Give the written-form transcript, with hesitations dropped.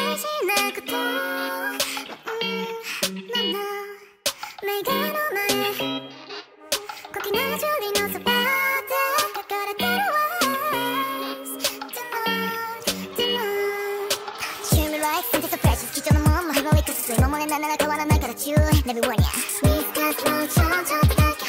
しなこと目がの前小気なジュリのそばで書かれてるわ Treat me like something so precious 貴重なもんもヘロイクス水も漏れなんなら変わらないから注意 Never warn ya 見透かすのちょっとだけ